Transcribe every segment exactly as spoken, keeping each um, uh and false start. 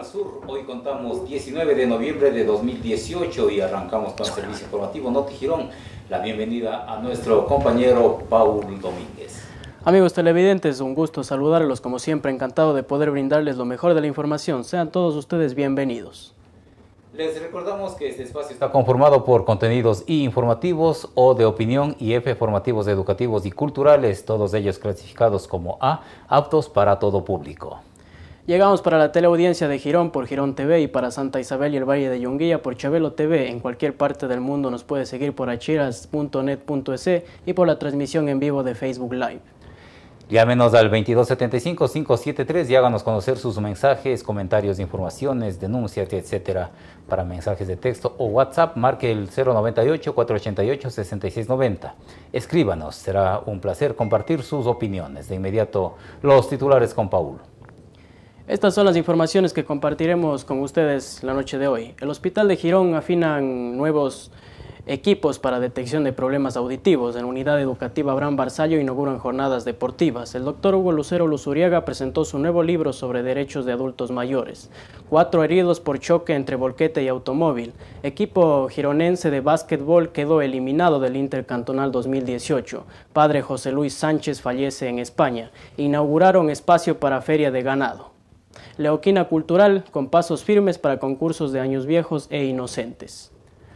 al Sur. Hoy contamos diecinueve de noviembre de dos mil dieciocho y arrancamos con el servicio informativo Noti Girón. La bienvenida a nuestro compañero Paul Domínguez. Amigos televidentes, un gusto saludarlos, como siempre encantado de poder brindarles lo mejor de la información. Sean todos ustedes bienvenidos. Les recordamos que este espacio está conformado por contenidos I informativos, O de opinión y F formativos educativos y culturales, todos ellos clasificados como A, aptos para todo público. Llegamos para la teleaudiencia de Girón por Girón T V y para Santa Isabel y el Valle de Yunguía por Chabelo T V. En cualquier parte del mundo nos puede seguir por achiras punto net punto es y por la transmisión en vivo de Facebook Live. Llámenos al veintidós setenta y cinco, quinientos setenta y tres y háganos conocer sus mensajes, comentarios, informaciones, denuncias, etcétera. Para mensajes de texto o WhatsApp, marque el cero noventa y ocho, cuatrocientos ochenta y ocho, sesenta y seis noventa. Escríbanos, será un placer compartir sus opiniones. De inmediato, los titulares con Paul. Estas son las informaciones que compartiremos con ustedes la noche de hoy. El Hospital de Girón afina nuevos equipos para detección de problemas auditivos. En la Unidad Educativa Abraham Barzallo inauguran jornadas deportivas. El doctor Hugo Lucero Luzuriaga presentó su nuevo libro sobre derechos de adultos mayores. Cuatro heridos por choque entre volquete y automóvil. Equipo gironense de básquetbol quedó eliminado del Intercantonal dos mil dieciocho. Padre José Luis Sánchez fallece en España. Inauguraron espacio para feria de ganado. Leoquina Cultural con pasos firmes para concursos de años viejos e inocentes.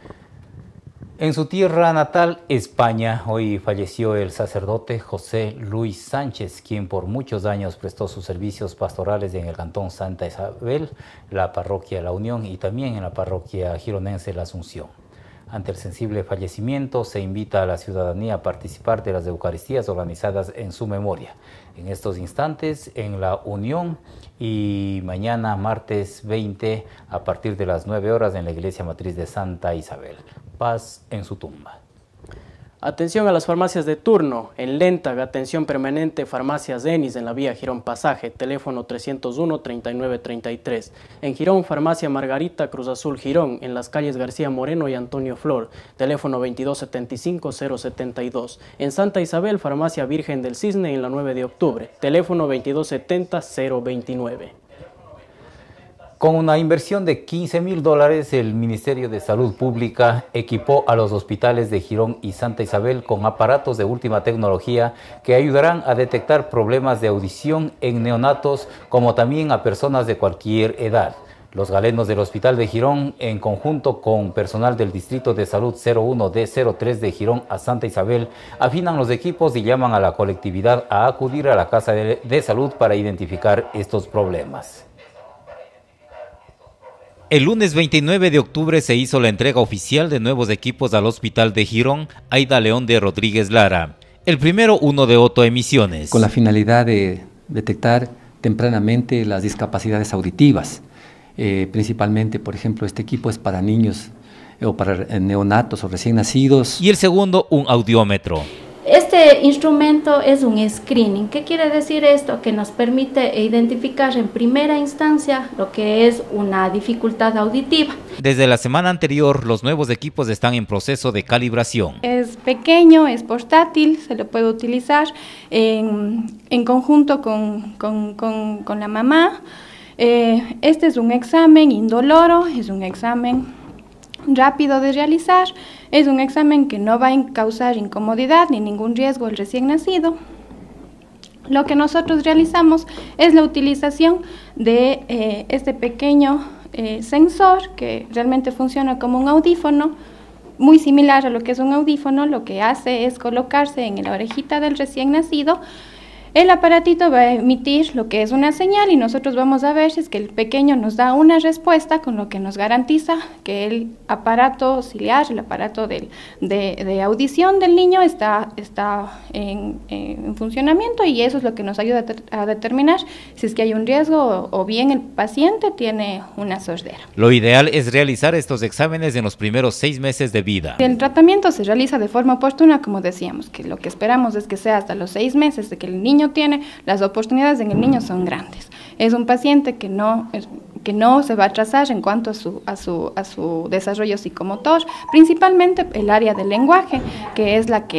En su tierra natal, España, hoy falleció el sacerdote José Luis Sánchez, quien por muchos años prestó sus servicios pastorales en el cantón Santa Isabel, la parroquia La Unión y también en la parroquia gironense La Asunción. Ante el sensible fallecimiento, se invita a la ciudadanía a participar de las Eucaristías organizadas en su memoria. En estos instantes, en La Unión y mañana, martes veinte, a partir de las nueve horas en la Iglesia Matriz de Santa Isabel. Paz en su tumba. Atención a las farmacias de turno. En Lentag, atención permanente, farmacias Denis en la vía Girón Pasaje, teléfono trescientos uno, treinta y nueve treinta y tres. En Girón, farmacia Margarita Cruz Azul Girón, en las calles García Moreno y Antonio Flor, teléfono veintidós setenta y cinco, cero setenta y dos. En Santa Isabel, farmacia Virgen del Cisne en la nueve de octubre, teléfono veintidós setenta, cero veintinueve. Con una inversión de quince mil dólares, el Ministerio de Salud Pública equipó a los hospitales de Girón y Santa Isabel con aparatos de última tecnología que ayudarán a detectar problemas de audición en neonatos, como también a personas de cualquier edad. Los galenos del Hospital de Girón, en conjunto con personal del Distrito de Salud cero uno D cero tres de Girón a Santa Isabel, afinan los equipos y llaman a la colectividad a acudir a la Casa de, de Salud para identificar estos problemas. El lunes veintinueve de octubre se hizo la entrega oficial de nuevos equipos al Hospital de Girón, Aida León de Rodríguez Lara. El primero, uno de Otto Emisiones. Con la finalidad de detectar tempranamente las discapacidades auditivas. Eh, principalmente, por ejemplo, este equipo es para niños eh, o para neonatos o recién nacidos. Y el segundo, un audiómetro. Este instrumento es un screening. ¿Qué quiere decir esto? Que nos permite identificar en primera instancia lo que es una dificultad auditiva. Desde la semana anterior, los nuevos equipos están en proceso de calibración. Es pequeño, es portátil, se lo puede utilizar en, en conjunto con, con, con, con la mamá. Eh, este es un examen indoloro, es un examen rápido de realizar, es un examen que no va a causar incomodidad ni ningún riesgo al recién nacido. Lo que nosotros realizamos es la utilización de eh, este pequeño eh, sensor que realmente funciona como un audífono, muy similar a lo que es un audífono. Lo que hace es colocarse en la orejita del recién nacido. El aparatito va a emitir lo que es una señal y nosotros vamos a ver si es que el pequeño nos da una respuesta, con lo que nos garantiza que el aparato auxiliar, el aparato del, de, de audición del niño está, está en, en funcionamiento, y eso es lo que nos ayuda a, a determinar si es que hay un riesgo o, o bien el paciente tiene una sordera. Lo ideal es realizar estos exámenes en los primeros seis meses de vida. El tratamiento se realiza de forma oportuna, como decíamos, que lo que esperamos es que sea hasta los seis meses de que el niño tiene, las oportunidades en el niño son grandes. Es un paciente que no, que no se va a atrasar en cuanto a su, a su, a su desarrollo psicomotor, principalmente el área del lenguaje, que es la que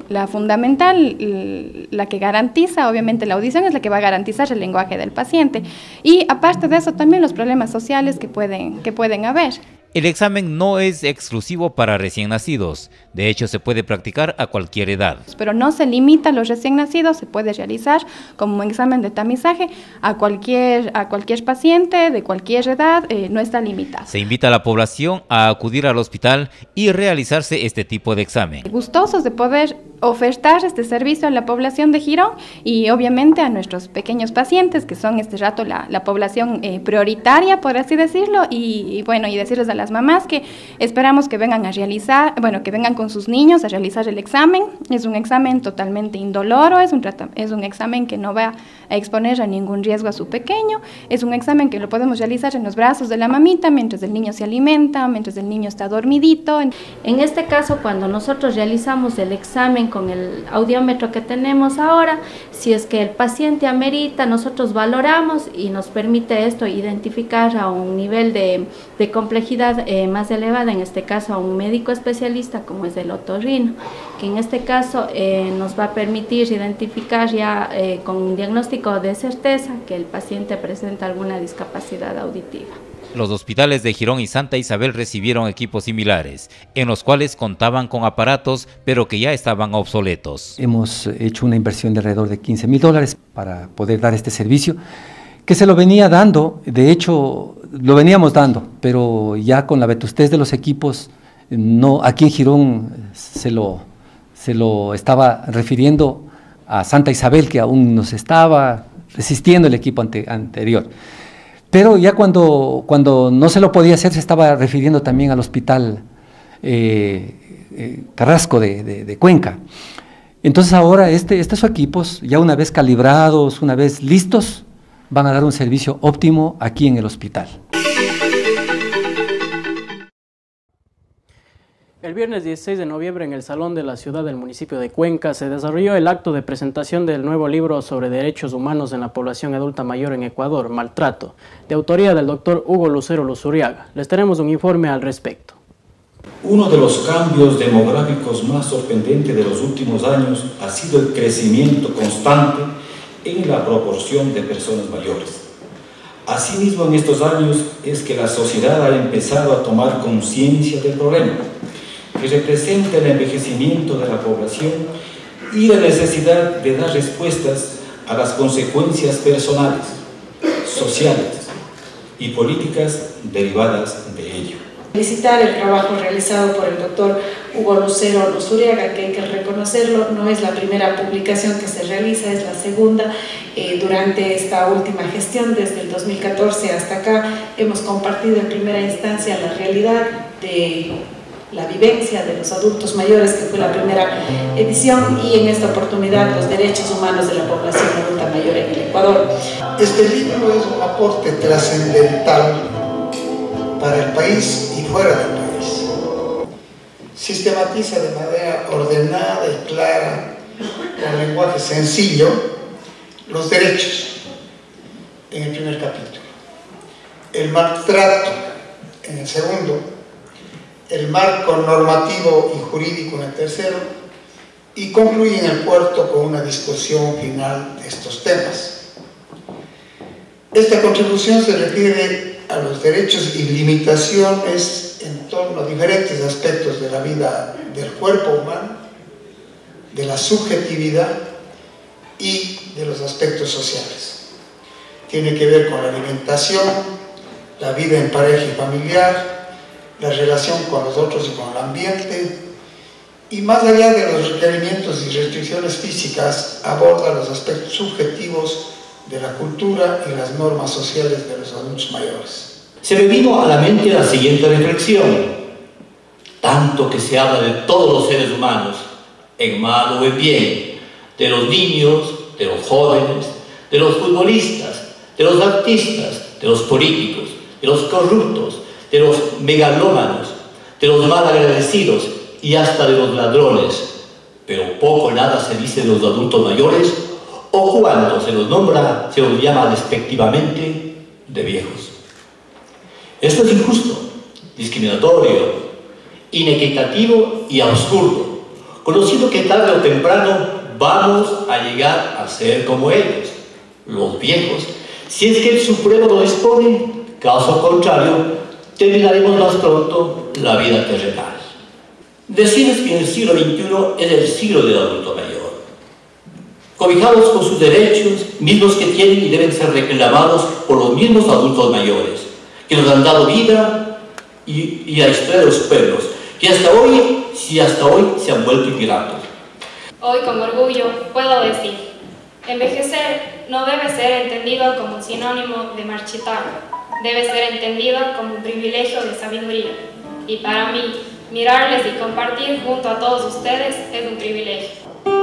la fundamental, la que garantiza, obviamente la audición es la que va a garantizar el lenguaje del paciente. Y aparte de eso también los problemas sociales que pueden, que pueden haber. El examen no es exclusivo para recién nacidos, de hecho se puede practicar a cualquier edad. Pero no se limita a los recién nacidos, se puede realizar como un examen de tamizaje a cualquier, a cualquier paciente de cualquier edad, eh, no está limitado. Se invita a la población a acudir al hospital y realizarse este tipo de examen. Gustosos de poder ofertar este servicio a la población de Girón y obviamente a nuestros pequeños pacientes, que son este rato la, la población eh, prioritaria, por así decirlo, y, y bueno, y decirles a las mamás que esperamos que vengan a realizar, bueno, que vengan con sus niños a realizar el examen. Es un examen totalmente indoloro, es un, es un examen que no va a exponer a ningún riesgo a su pequeño, es un examen que lo podemos realizar en los brazos de la mamita mientras el niño se alimenta, mientras el niño está dormidito. En este caso, cuando nosotros realizamos el examen con el audiómetro que tenemos ahora, si es que el paciente amerita, nosotros valoramos y nos permite esto identificar a un nivel de, de complejidad eh, más elevada, en este caso a un médico especialista como es el otorrino, que en este caso eh, nos va a permitir identificar ya eh, con un diagnóstico de certeza que el paciente presenta alguna discapacidad auditiva. Los hospitales de Girón y Santa Isabel recibieron equipos similares, en los cuales contaban con aparatos, pero que ya estaban obsoletos. Hemos hecho una inversión de alrededor de quince mil dólares para poder dar este servicio, que se lo venía dando, de hecho lo veníamos dando, pero ya con la vetustez de los equipos, no, aquí en Girón se lo, se lo estaba refiriendo a Santa Isabel, que aún nos estaba resistiendo el equipo ante, anterior. Pero ya cuando, cuando no se lo podía hacer, se estaba refiriendo también al hospital eh, eh, Carrasco de, de, de Cuenca. Entonces ahora este, estos equipos, ya una vez calibrados, una vez listos, van a dar un servicio óptimo aquí en el hospital. El viernes dieciséis de noviembre en el Salón de la Ciudad del municipio de Cuenca se desarrolló el acto de presentación del nuevo libro sobre derechos humanos en la población adulta mayor en Ecuador, Maltrato, de autoría del doctor Hugo Lucero Luzuriaga. Les tenemos un informe al respecto. Uno de los cambios demográficos más sorprendentes de los últimos años ha sido el crecimiento constante en la proporción de personas mayores. Asimismo, en estos años es que la sociedad ha empezado a tomar conciencia del problema, que representa el envejecimiento de la población y la necesidad de dar respuestas a las consecuencias personales, sociales y políticas derivadas de ello. Felicitar el trabajo realizado por el doctor Hugo Lucero Luzuriaga, que hay que reconocerlo, no es la primera publicación que se realiza, es la segunda. Eh, durante esta última gestión, desde el dos mil catorce hasta acá, hemos compartido en primera instancia la realidad de la vivencia de los adultos mayores, que fue la primera edición, y en esta oportunidad los derechos humanos de la población adulta mayor en el Ecuador. Este libro es un aporte trascendental para el país y fuera del país. Sistematiza de manera ordenada y clara, con lenguaje sencillo, los derechos en el primer capítulo, el maltrato en el segundo, el marco normativo y jurídico en el tercero, y concluye en el cuarto con una discusión final de estos temas. Esta contribución se refiere a los derechos y limitaciones en torno a diferentes aspectos de la vida del cuerpo humano, de la subjetividad y de los aspectos sociales. Tiene que ver con la alimentación, la vida en pareja y familiar, la relación con los otros y con el ambiente, y más allá de los requerimientos y restricciones físicas, aborda los aspectos subjetivos de la cultura y las normas sociales de los adultos mayores. Se me vino a la mente la siguiente reflexión: tanto que se habla de todos los seres humanos, en mal o en bien, de los niños, de los jóvenes, de los futbolistas, de los artistas, de los políticos, de los corruptos, de los megalómanos, de los malagradecidos y hasta de los ladrones, pero poco o nada se dice de los adultos mayores, o cuando se los nombra, se los llama despectivamente de viejos. Esto es injusto, discriminatorio, inequitativo y absurdo, conociendo que tarde o temprano vamos a llegar a ser como ellos, los viejos, si es que el Supremo lo dispone. Caso contrario, terminaremos más pronto la vida terrenal. Decirles que en el siglo veintiuno es el siglo del adulto mayor, cobijados con sus derechos, mismos que tienen y deben ser reclamados por los mismos adultos mayores, que nos han dado vida y, y la historia de los pueblos, que hasta hoy, si hasta hoy se han vuelto ingratos. Hoy con orgullo puedo decir, envejecer no debe ser entendido como un sinónimo de marchitar, debe ser entendido como un privilegio de sabiduría. Y para mí, mirarles y compartir junto a todos ustedes es un privilegio.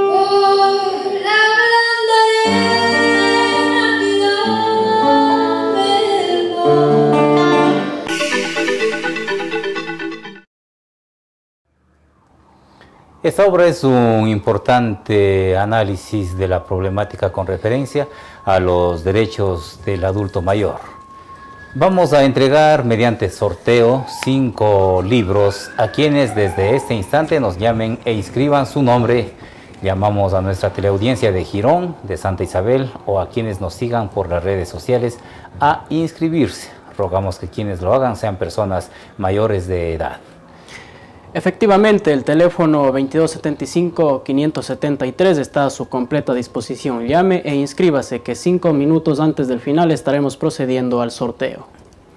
Esta obra es un importante análisis de la problemática con referencia a los derechos del adulto mayor. Vamos a entregar mediante sorteo cinco libros a quienes desde este instante nos llamen e inscriban su nombre. Llamamos a nuestra teleaudiencia de Girón, de Santa Isabel o a quienes nos sigan por las redes sociales a inscribirse. Rogamos que quienes lo hagan sean personas mayores de edad. Efectivamente, el teléfono veintidós setenta y cinco, quinientos setenta y tres está a su completa disposición. Llame e inscríbase, que cinco minutos antes del final estaremos procediendo al sorteo.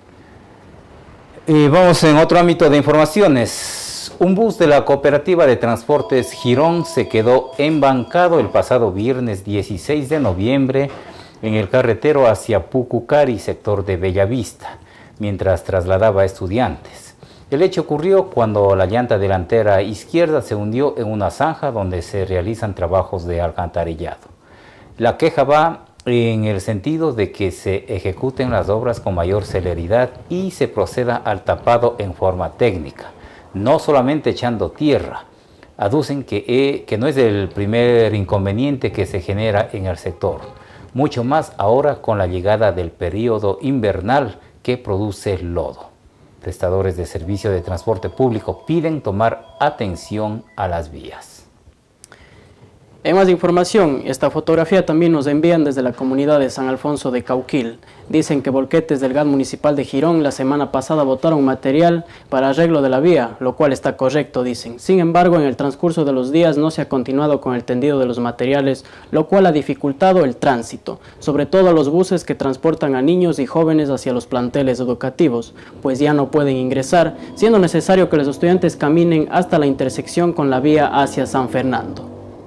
Y vamos en otro ámbito de informaciones. Un bus de la Cooperativa de Transportes Girón se quedó embancado el pasado viernes dieciséis de noviembre en el carretero hacia Pucucari, sector de Bellavista, mientras trasladaba estudiantes. El hecho ocurrió cuando la llanta delantera izquierda se hundió en una zanja donde se realizan trabajos de alcantarillado. La queja va en el sentido de que se ejecuten las obras con mayor celeridad y se proceda al tapado en forma técnica, no solamente echando tierra. Aducen que, eh, que no es el primer inconveniente que se genera en el sector, mucho más ahora con la llegada del periodo invernal que produce lodo. Prestadores de servicio de transporte público piden tomar atención a las vías. En más información, esta fotografía también nos envían desde la comunidad de San Alfonso de Cauquil. Dicen que Volquetes del G A T municipal de Girón la semana pasada botaron material para arreglo de la vía, lo cual está correcto, dicen. Sin embargo, en el transcurso de los días no se ha continuado con el tendido de los materiales, lo cual ha dificultado el tránsito, sobre todo a los buses que transportan a niños y jóvenes hacia los planteles educativos, pues ya no pueden ingresar, siendo necesario que los estudiantes caminen hasta la intersección con la vía hacia San Fernando.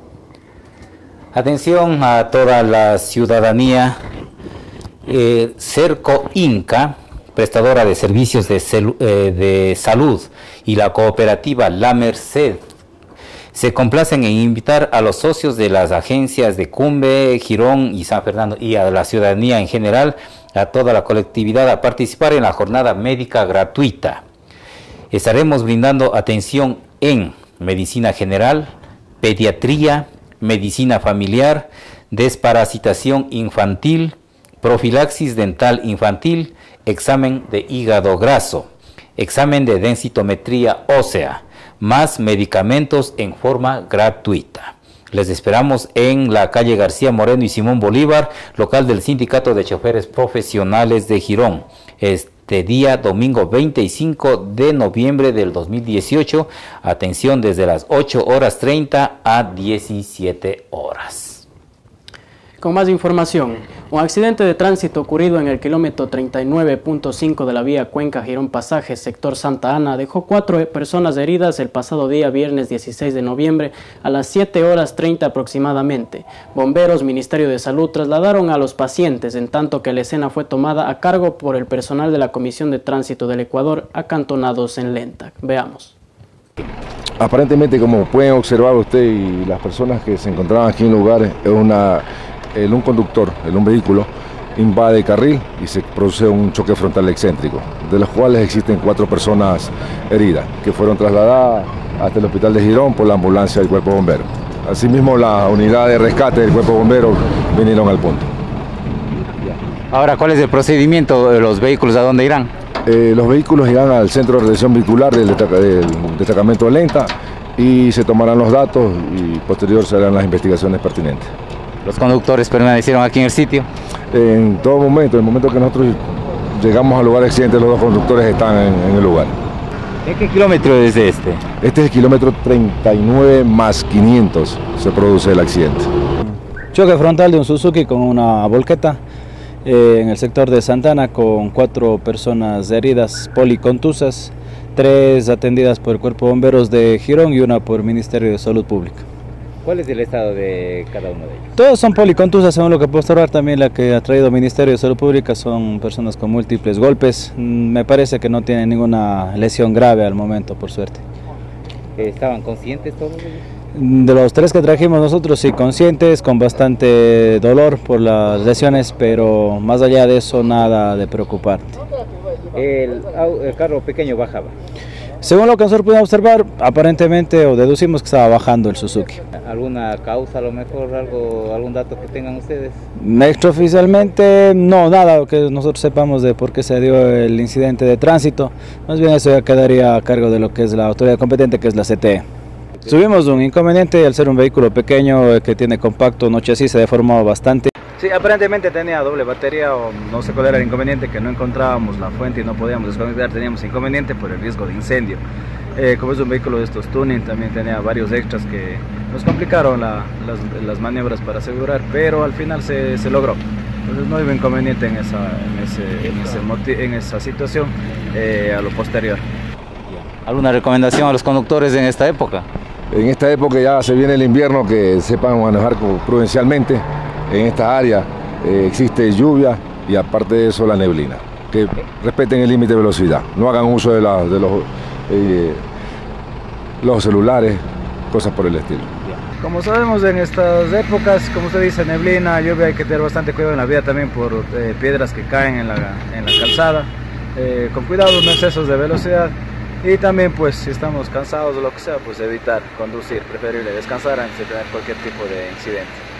Atención a toda la ciudadanía. Eh, Cerco Inca, prestadora de servicios de, eh, de salud, y la cooperativa La Merced se complacen en invitar a los socios de las agencias de Cumbe, Girón y San Fernando y a la ciudadanía en general, a toda la colectividad, a participar en la jornada médica gratuita. Estaremos brindando atención en medicina general, pediatría, medicina familiar, desparasitación infantil, profilaxis dental infantil, examen de hígado graso, examen de densitometría ósea, más medicamentos en forma gratuita. Les esperamos en la calle García Moreno y Simón Bolívar, local del Sindicato de Choferes Profesionales de Girón. Este día, domingo veinticinco de noviembre del dos mil dieciocho, atención desde las ocho horas treinta a diecisiete horas. Con más información, un accidente de tránsito ocurrido en el kilómetro treinta y nueve punto cinco de la vía Cuenca-Girón Pasaje, sector Santa Ana, dejó cuatro personas heridas el pasado día viernes dieciséis de noviembre a las siete horas treinta aproximadamente. Bomberos, Ministerio de Salud trasladaron a los pacientes, en tanto que la escena fue tomada a cargo por el personal de la Comisión de Tránsito del Ecuador, acantonados en Lentac. Veamos. Aparentemente, como pueden observar usted y las personas que se encontraban aquí en el lugar, es una... El, un conductor, el, un vehículo, invade el carril y se produce un choque frontal excéntrico, de los cuales existen cuatro personas heridas, que fueron trasladadas hasta el hospital de Girón por la ambulancia del Cuerpo Bombero. Asimismo, la unidad de rescate del Cuerpo Bombero vinieron al punto. Ahora, ¿cuál es el procedimiento de los vehículos? ¿A dónde irán? Eh, los vehículos irán al centro de retención vehicular del, destaca, del destacamento de Lenta y se tomarán los datos y posterior se harán las investigaciones pertinentes. ¿Los conductores permanecieron aquí en el sitio? En todo momento, en el momento que nosotros llegamos al lugar del accidente, los dos conductores están en, en el lugar. ¿En qué kilómetro es este? Este es el kilómetro treinta y nueve más quinientos, se produce el accidente. Choque frontal de un Suzuki con una volqueta eh, en el sector de Santana, con cuatro personas heridas policontusas, tres atendidas por el Cuerpo de Bomberos de Girón y una por el Ministerio de Salud Pública. ¿Cuál es el estado de cada uno de ellos? Todos son policontusas, según lo que puedo observar. También la que ha traído el Ministerio de Salud Pública son personas con múltiples golpes. Me parece que no tienen ninguna lesión grave al momento, por suerte. ¿Estaban conscientes todos ellos? De los tres que trajimos nosotros, sí, conscientes, con bastante dolor por las lesiones, pero más allá de eso, nada de preocupante. El, el carro pequeño bajaba. Según lo que nosotros pudimos observar, aparentemente o deducimos que estaba bajando el Suzuki. ¿Alguna causa, a lo mejor, algo, algún dato que tengan ustedes? Extraoficialmente, no, nada que nosotros sepamos de por qué se dio el incidente de tránsito. Más bien eso ya quedaría a cargo de lo que es la autoridad competente, que es la C T E. Tuvimos un inconveniente al ser un vehículo pequeño que tiene compacto, no chasis, se deformó bastante. Sí, aparentemente tenía doble batería, o no sé cuál era el inconveniente, que no encontrábamos la fuente y no podíamos desconectar, teníamos inconveniente por el riesgo de incendio. Eh, como es un vehículo de estos tuning, también tenía varios extras que nos complicaron la, las, las maniobras para asegurar, pero al final se, se logró. Entonces no hubo inconveniente en esa, en ese, en ese, en esa situación eh, a lo posterior. ¿Alguna recomendación a los conductores en esta época? En esta época ya se viene el invierno, que sepan manejar prudencialmente. En esta área eh, existe lluvia y aparte de eso la neblina. Que respeten el límite de velocidad, no hagan uso de, la, de los, eh, los celulares, cosas por el estilo. Como sabemos, en estas épocas, como usted dice, neblina, lluvia, hay que tener bastante cuidado en la vía también por eh, piedras que caen en la, en la calzada. Eh, con cuidado, no excesos de velocidad. Y también, pues, si estamos cansados o lo que sea, pues evitar conducir, preferible descansar antes de tener cualquier tipo de incidente.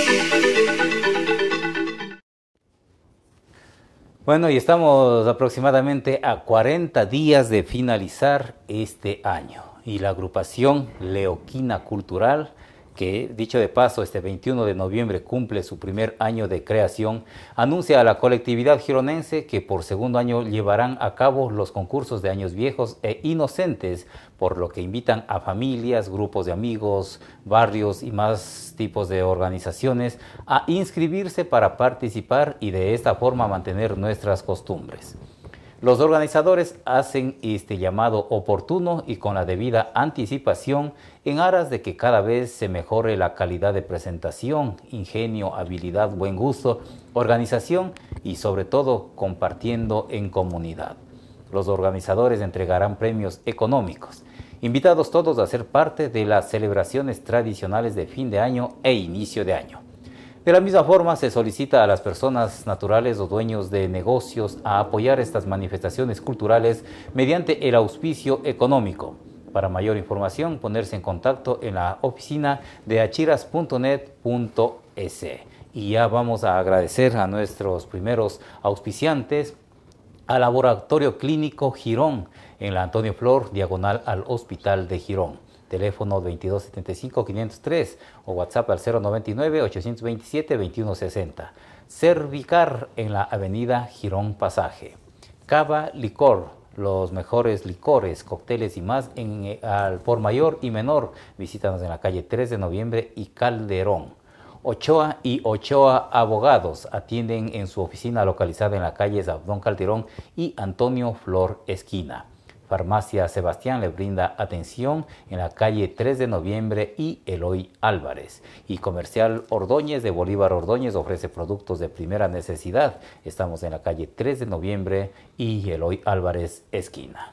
Bueno, y estamos aproximadamente a cuarenta días de finalizar este año. Y la agrupación Leoquina Cultural, que dicho de paso este veintiuno de noviembre cumple su primer año de creación, anuncia a la colectividad gironense que por segundo año llevarán a cabo los concursos de años viejos e inocentes, por lo que invitan a familias, grupos de amigos, barrios y más tipos de organizaciones a inscribirse para participar y de esta forma mantener nuestras costumbres. Los organizadores hacen este llamado oportuno y con la debida anticipación en aras de que cada vez se mejore la calidad de presentación, ingenio, habilidad, buen gusto, organización y sobre todo compartiendo en comunidad. Los organizadores entregarán premios económicos, invitados todos a ser parte de las celebraciones tradicionales de fin de año e inicio de año. De la misma forma, se solicita a las personas naturales o dueños de negocios a apoyar estas manifestaciones culturales mediante el auspicio económico. Para mayor información, ponerse en contacto en la oficina de achiras punto net punto es. Y ya vamos a agradecer a nuestros primeros auspiciantes, al Laboratorio Clínico Girón, en la Antonio Flor, diagonal al Hospital de Girón. Teléfono veintidós setenta y cinco, quinientos tres o WhatsApp al cero noventa y nueve, ochocientos veintisiete, veintiuno sesenta. Cervicar en la avenida Girón Pasaje. Cava Licor, los mejores licores, cócteles y más en, al por mayor y menor. Visítanos en la calle tres de noviembre y Calderón. Ochoa y Ochoa Abogados atienden en su oficina localizada en la calle Abdón Calderón y Antonio Flor Esquina. Farmacia Sebastián le brinda atención en la calle tres de noviembre y Eloy Álvarez. Y Comercial Ordóñez de Bolívar Ordóñez ofrece productos de primera necesidad. Estamos en la calle tres de noviembre y Eloy Álvarez esquina.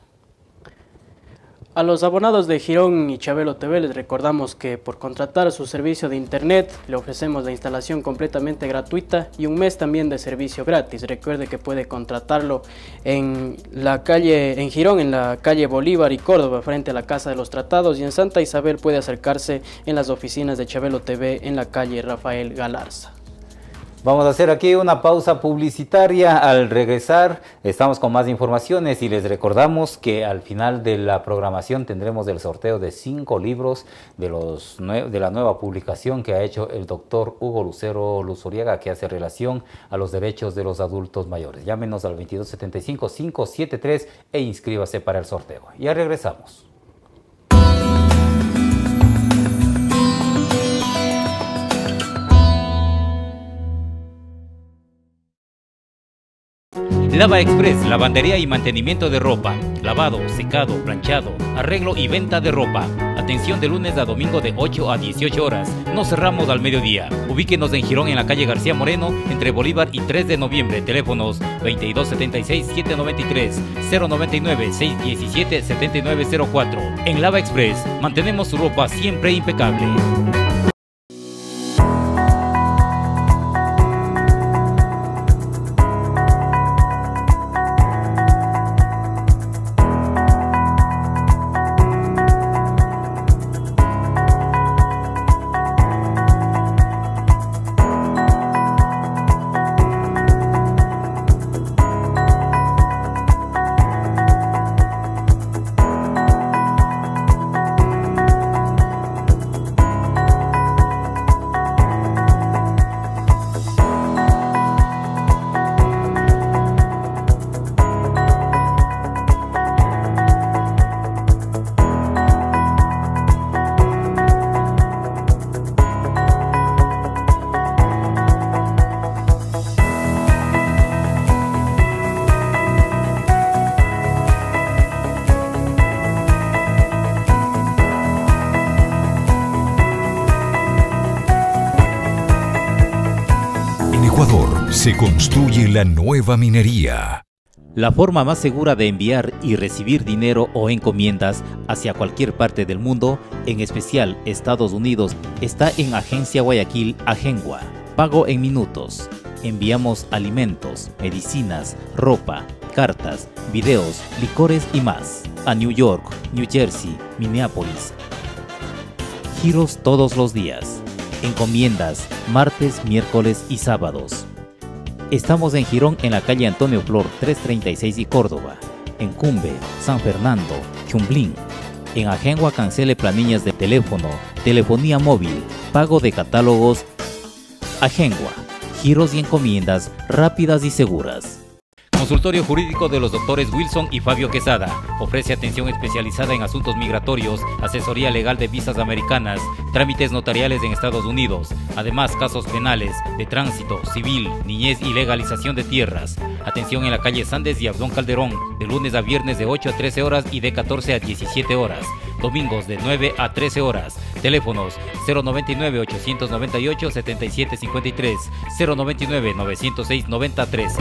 A los abonados de Girón y Chabelo T V les recordamos que por contratar su servicio de internet le ofrecemos la instalación completamente gratuita y un mes también de servicio gratis. Recuerde que puede contratarlo en la calle, en Girón, en la calle Bolívar y Córdoba, frente a la Casa de los Tratados, y en Santa Isabel puede acercarse en las oficinas de Chabelo T V en la calle Rafael Galarza. Vamos a hacer aquí una pausa publicitaria. Al regresar estamos con más informaciones y les recordamos que al final de la programación tendremos el sorteo de cinco libros de, los de la nueva publicación que ha hecho el doctor Hugo Lucero Luzuriaga, que hace relación a los derechos de los adultos mayores. Llámenos al veintidós setenta y cinco, cinco setenta y tres e inscríbase para el sorteo. Ya regresamos. Lava Express, lavandería y mantenimiento de ropa, lavado, secado, planchado, arreglo y venta de ropa. Atención de lunes a domingo de ocho a dieciocho horas. No cerramos al mediodía. Ubíquenos en Girón, en la calle García Moreno, entre Bolívar y tres de noviembre. Teléfonos veintidós setenta y seis, setecientos noventa y tres, cero noventa y nueve, seiscientos diecisiete, setenta y nueve cero cuatro. En Lava Express mantenemos su ropa siempre impecable. Se construye la nueva minería. La forma más segura de enviar y recibir dinero o encomiendas hacia cualquier parte del mundo, en especial Estados Unidos, está en Agencia Guayaquil Agengua. Pago en minutos. Enviamos alimentos, medicinas, ropa, cartas, videos, licores y más a New York, New Jersey, Minneapolis. Giros todos los días. Encomiendas martes, miércoles y sábados. Estamos en Girón, en la calle Antonio Flor trescientos treinta y seis y Córdoba. En Cumbe, San Fernando, Chumblín. En Agengua cancele planillas de teléfono, telefonía móvil, pago de catálogos. Agengua, giros y encomiendas rápidas y seguras. Consultorio Jurídico de los doctores Wilson y Fabio Quesada. Ofrece atención especializada en asuntos migratorios, asesoría legal de visas americanas, trámites notariales en Estados Unidos, además casos penales, de tránsito, civil, niñez y legalización de tierras. Atención en la calle Sandes y Abdón Calderón, de lunes a viernes de ocho a trece horas y de catorce a diecisiete horas. Domingos de nueve a trece horas. Teléfonos cero noventa y nueve, ochocientos noventa y ocho, setenta y siete cincuenta y tres, cero noventa y nueve, novecientos seis, noventa trece.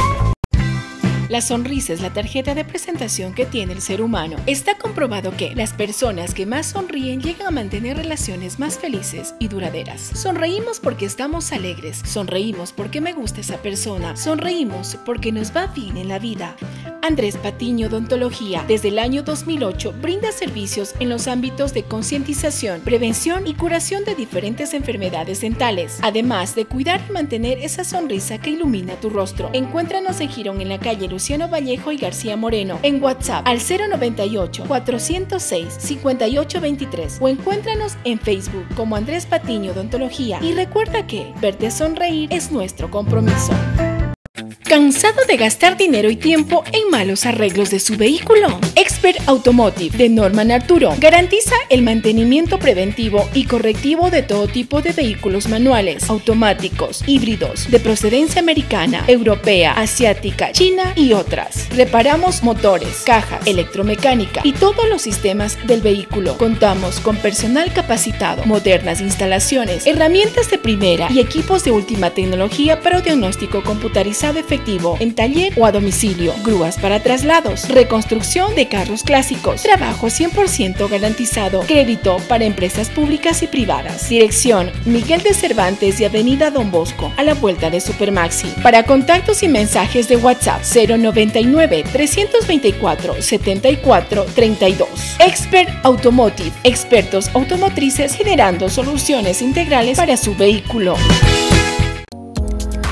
La sonrisa es la tarjeta de presentación que tiene el ser humano. Está comprobado que las personas que más sonríen llegan a mantener relaciones más felices y duraderas. Sonreímos porque estamos alegres, sonreímos porque me gusta esa persona, sonreímos porque nos va bien en la vida. Andrés Patiño Odontología, desde el año dos mil ocho, brinda servicios en los ámbitos de concientización, prevención y curación de diferentes enfermedades dentales, además de cuidar y mantener esa sonrisa que ilumina tu rostro. Encuéntranos en Girón, en la calle Luciano Vallejo y García Moreno, en WhatsApp al cero noventa y ocho, cuatrocientos seis, cincuenta y ocho veintitrés o encuéntranos en Facebook como Andrés Patiño Odontología. Y recuerda que verte sonreír es nuestro compromiso. ¿Cansado de gastar dinero y tiempo en malos arreglos de su vehículo? Expert Automotive de Norman Arturo garantiza el mantenimiento preventivo y correctivo de todo tipo de vehículos manuales, automáticos, híbridos, de procedencia americana, europea, asiática, china y otras. Reparamos motores, cajas, electromecánica y todos los sistemas del vehículo. Contamos con personal capacitado, modernas instalaciones, herramientas de primera y equipos de última tecnología para diagnóstico computarizado efectivo en taller o a domicilio, grúas para traslados, reconstrucción de carros clásicos, trabajo cien por ciento garantizado, crédito para empresas públicas y privadas. Dirección Miguel de Cervantes y Avenida Don Bosco, a la vuelta de Supermaxi. Para contactos y mensajes de WhatsApp cero noventa y nueve, trescientos veinticuatro, setenta y cuatro, treinta y dos. Expert Automotive, expertos automotrices generando soluciones integrales para su vehículo.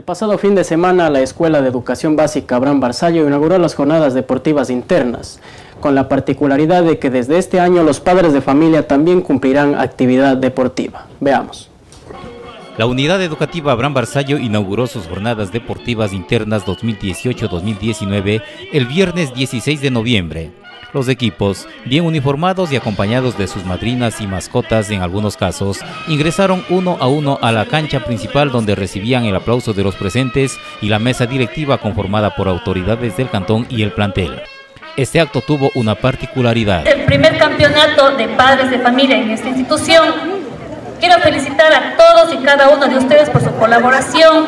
pasado fin de semana, la Escuela de Educación Básica Abraham Barzallo inauguró las jornadas deportivas internas, con la particularidad de que desde este año los padres de familia también cumplirán actividad deportiva. Veamos. La Unidad Educativa Abraham Barzallo inauguró sus jornadas deportivas internas dos mil dieciocho dos mil diecinueve el viernes dieciséis de noviembre. Los equipos, bien uniformados y acompañados de sus madrinas y mascotas en algunos casos, ingresaron uno a uno a la cancha principal donde recibían el aplauso de los presentes y la mesa directiva conformada por autoridades del cantón y el plantel. Este acto tuvo una particularidad. El primer campeonato de padres de familia en esta institución. Quiero felicitar a todos y cada uno de ustedes por su colaboración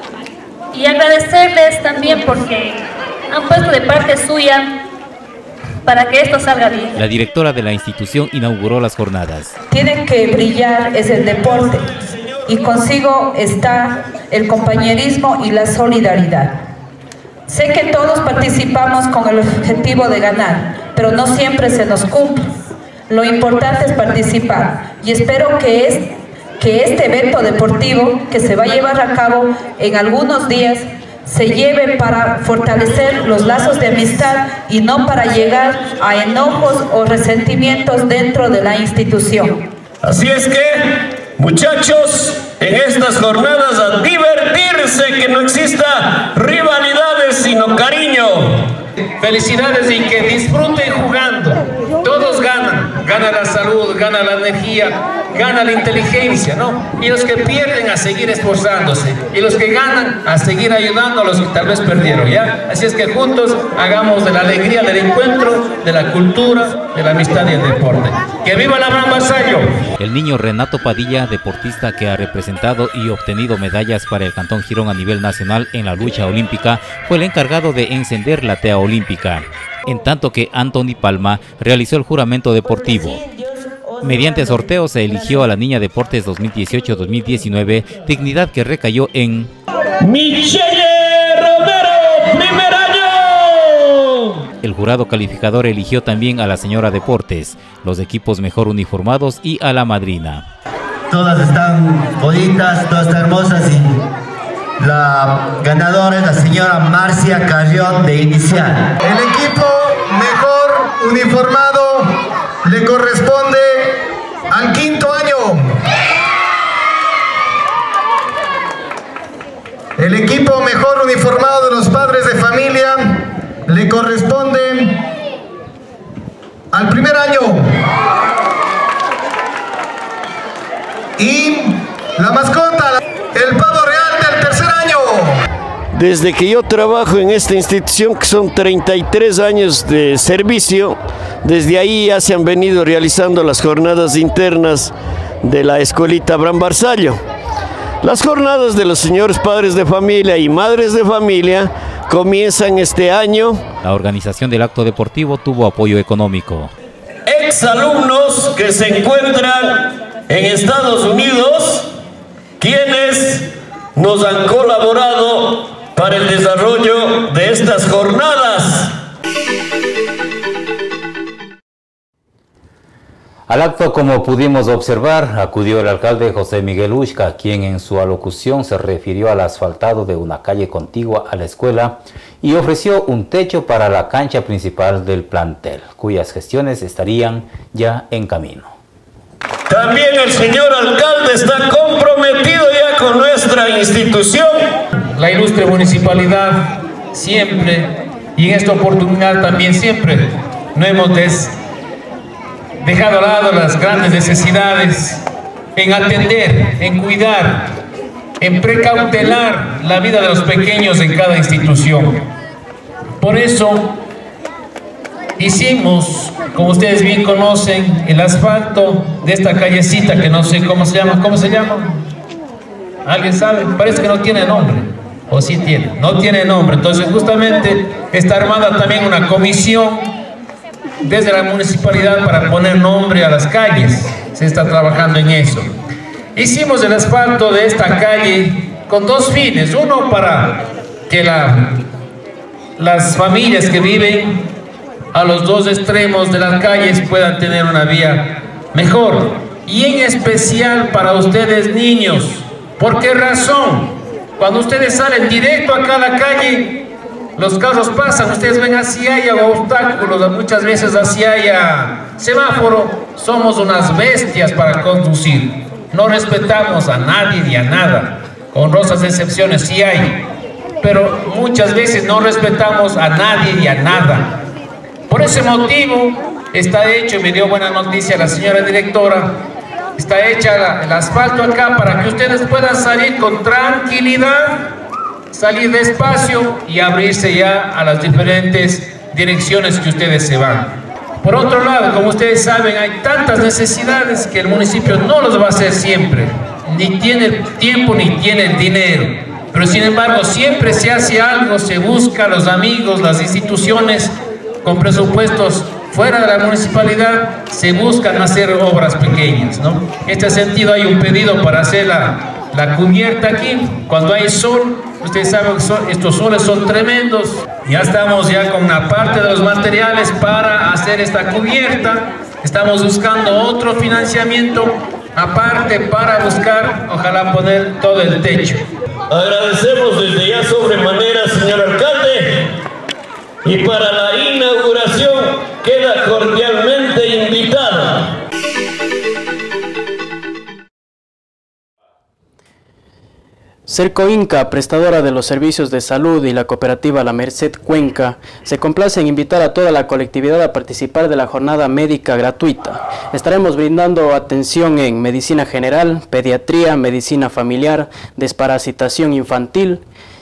y agradecerles también porque han puesto de parte suya para que esto salga bien. La directora de la institución inauguró las jornadas. Tiene que brillar es el deporte y consigo está el compañerismo y la solidaridad. Sé que todos participamos con el objetivo de ganar, pero no siempre se nos cumple. Lo importante es participar y espero que, es, que este evento deportivo que se va a llevar a cabo en algunos días se lleve para fortalecer los lazos de amistad y no para llegar a enojos o resentimientos dentro de la institución. Así es que, muchachos, en estas jornadas a divertirse, que no exista rivalidades sino cariño. Felicidades y que disfruten jugando. Todos ganan, gana la salud, gana la energía, gana la inteligencia, ¿no? Y los que pierden a seguir esforzándose, y los que ganan a seguir ayudando a los que tal vez perdieron, ¿ya? Así es que juntos hagamos de la alegría del encuentro, de la cultura, de la amistad y el deporte. ¡Que viva la Abraham Barzallo! El niño Renato Padilla, deportista que ha representado y obtenido medallas para el Cantón Girón a nivel nacional en la lucha olímpica, fue el encargado de encender la tea olímpica, en tanto que Anthony Palma realizó el juramento deportivo. Mediante sorteo se eligió a la Niña Deportes dos mil dieciocho dos mil diecinueve, dignidad que recayó en Michelle Romero, primer año. El jurado calificador eligió también a la señora Deportes, los equipos mejor uniformados y a la madrina. Todas están bonitas, todas están hermosas y la ganadora es la señora Marcia Carrión de Inicial. El equipo mejor uniformado le corresponde al quinto año. El equipo mejor uniformado de los padres de familia le corresponde al primer año. Y la mascota, el pavo real del tercer año. Desde que yo trabajo en esta institución, que son treinta y tres años de servicio, desde ahí ya se han venido realizando las jornadas internas de la escuelita Abraham Barzallo. Las jornadas de los señores padres de familia y madres de familia comienzan este año. La organización del acto deportivo tuvo apoyo económico. Exalumnos que se encuentran en Estados Unidos, quienes nos han colaborado para el desarrollo de estas jornadas. Al acto, como pudimos observar, acudió el alcalde José Miguel Uxca, quien en su alocución se refirió al asfaltado de una calle contigua a la escuela y ofreció un techo para la cancha principal del plantel, cuyas gestiones estarían ya en camino. También el señor alcalde está comprometido ya con nuestra institución. La ilustre municipalidad siempre, y en esta oportunidad también siempre, no hemos des dejado a lado las grandes necesidades en atender, en cuidar, en precautelar la vida de los pequeños en cada institución. Por eso hicimos, como ustedes bien conocen, el asfalto de esta callecita que no sé cómo se llama. ¿Cómo se llama? ¿Alguien sabe? Parece que no tiene nombre. ¿O sí tiene? No tiene nombre. Entonces justamente está armada también una comisión desde la municipalidad para poner nombre a las calles. Se está trabajando en eso. Hicimos el asfalto de esta calle con dos fines. Uno, para que la, las familias que viven a los dos extremos de las calles puedan tener una vía mejor. Y en especial para ustedes niños. ¿Por qué razón? Cuando ustedes salen directo acá a la calle, los carros pasan, ustedes ven así haya obstáculos, muchas veces así haya semáforo, somos unas bestias para conducir. No respetamos a nadie ni a nada, con honrosas excepciones sí hay, pero muchas veces no respetamos a nadie ni a nada. Por ese motivo está hecho, y me dio buena noticia la señora directora, está hecha la, el asfalto acá para que ustedes puedan salir con tranquilidad, salir despacio y abrirse ya a las diferentes direcciones que ustedes se van. Por otro lado, como ustedes saben, hay tantas necesidades que el municipio no los va a hacer siempre, ni tiene el tiempo ni tiene el dinero, pero sin embargo siempre se hace algo, se busca a los amigos, las instituciones con presupuestos fuera de la municipalidad, se buscan hacer obras pequeñas, ¿no? En este sentido hay un pedido para hacer la, la cubierta aquí, cuando hay sol, ustedes saben que estos soles son tremendos, ya estamos ya con una parte de los materiales para hacer esta cubierta, estamos buscando otro financiamiento aparte para buscar, ojalá poner todo el techo. Agradecemos desde ya sobremanera, señor alcalde, y para la inauguración queda cordialmente invitado. Cerco Inca, prestadora de los servicios de salud, y la cooperativa La Merced Cuenca se complace en invitar a toda la colectividad a participar de la jornada médica gratuita. Estaremos brindando atención en medicina general, pediatría, medicina familiar, desparasitación infantil,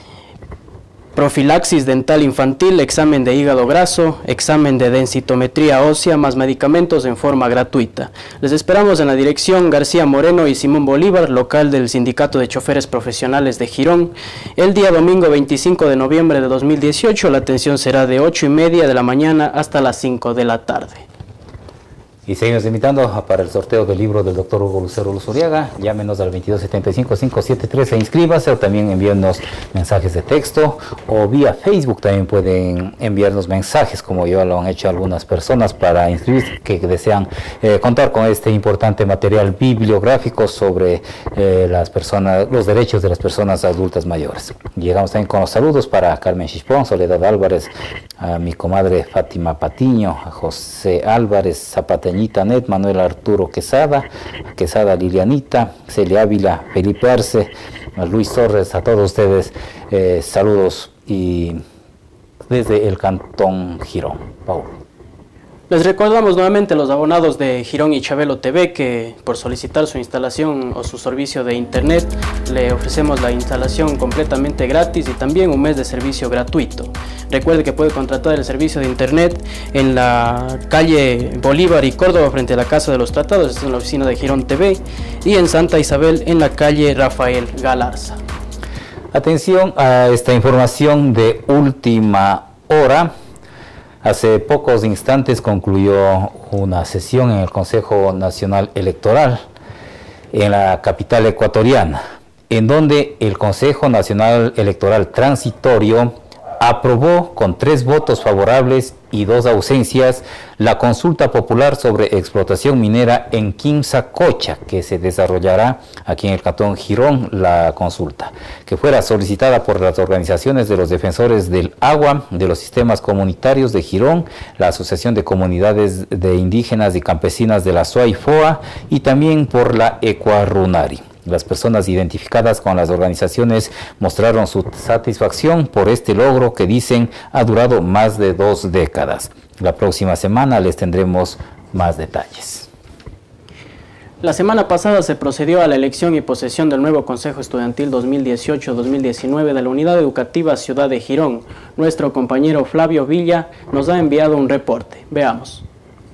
profilaxis dental infantil, examen de hígado graso, examen de densitometría ósea, más medicamentos en forma gratuita. Les esperamos en la dirección García Moreno y Simón Bolívar, local del Sindicato de Choferes Profesionales de Girón. El día domingo veinticinco de noviembre de dos mil dieciocho, la atención será de ocho y media de la mañana hasta las cinco de la tarde. Y seguimos invitando para el sorteo del libro del doctor Hugo Lucero Luzuriaga. Llámenos al veintidós setenta y cinco, cinco setenta y tres e inscríbase, o también envíennos mensajes de texto, o vía Facebook también pueden enviarnos mensajes, como ya lo han hecho algunas personas, para inscribirse, que desean eh, contar con este importante material bibliográfico sobre eh, las personas, los derechos de las personas adultas mayores. Llegamos también con los saludos para Carmen Chispón, Soledad Álvarez, a mi comadre Fátima Patiño, a José Álvarez Zapata, Net, Manuel Arturo Quesada, Quesada Lilianita, Celia Ávila, Felipe Arce, a Luis Torres, a todos ustedes, eh, saludos y desde el Cantón Girón. Paul. Les recordamos nuevamente a los abonados de Girón y Chabelo T V que por solicitar su instalación o su servicio de internet le ofrecemos la instalación completamente gratis y también un mes de servicio gratuito. Recuerde que puede contratar el servicio de internet en la calle Bolívar y Córdoba frente a la Casa de los Tratados, esto es en la oficina de Girón T V, y en Santa Isabel en la calle Rafael Galarza. Atención a esta información de última hora. Hace pocos instantes concluyó una sesión en el Consejo Nacional Electoral en la capital ecuatoriana, en donde el Consejo Nacional Electoral Transitorio aprobó con tres votos favorables y dos ausencias la consulta popular sobre explotación minera en Quimsacocha, que se desarrollará aquí en el Cantón Girón. La consulta, que fuera solicitada por las organizaciones de los defensores del agua, de los sistemas comunitarios de Girón, la Asociación de Comunidades de Indígenas y Campesinas de la S O A y F O A, y también por la Ecuarunari. Las personas identificadas con las organizaciones mostraron su satisfacción por este logro que dicen ha durado más de dos décadas. La próxima semana les tendremos más detalles. La semana pasada se procedió a la elección y posesión del nuevo Consejo Estudiantil dos mil dieciocho dos mil diecinueve de la Unidad Educativa Ciudad de Girón. Nuestro compañero Flavio Villa nos ha enviado un reporte. Veamos.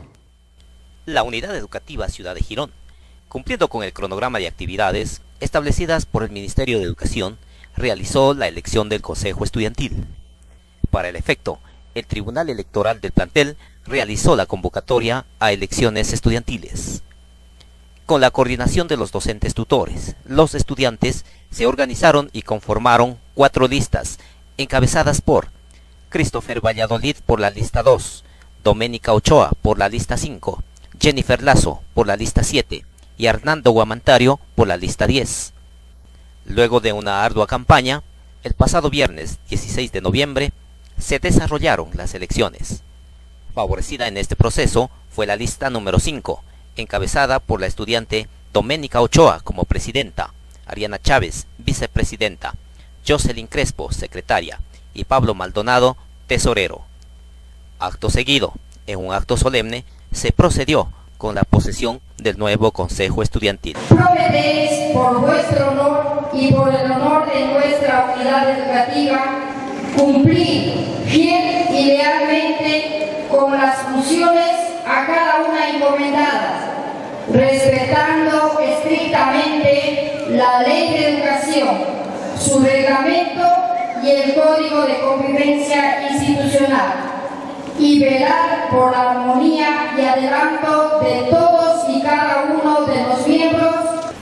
La Unidad Educativa Ciudad de Girón, cumpliendo con el cronograma de actividades establecidas por el Ministerio de Educación, realizó la elección del Consejo Estudiantil. Para el efecto, el Tribunal Electoral del plantel realizó la convocatoria a elecciones estudiantiles. Con la coordinación de los docentes tutores, los estudiantes se organizaron y conformaron cuatro listas, encabezadas por Christopher Valladolid por la lista dos, Doménica Ochoa por la lista cinco, Jennifer Lazo por la lista siete, y Hernando Guamantario por la lista diez. Luego de una ardua campaña, el pasado viernes dieciséis de noviembre se desarrollaron las elecciones. Favorecida en este proceso fue la lista número cinco, encabezada por la estudiante Doménica Ochoa como presidenta, Ariana Chávez, vicepresidenta, Jocelyn Crespo, secretaria, y Pablo Maldonado, tesorero. Acto seguido, en un acto solemne, se procedió con la posesión del nuevo Consejo Estudiantil. Prometéis por vuestro honor y por el honor de nuestra unidad educativa cumplir fiel y lealmente con las funciones a cada una encomendadas, respetando estrictamente la ley de educación, su reglamento y el código de convivencia institucional, y velar por la armonía y adelanto de todos y cada uno de los miembros.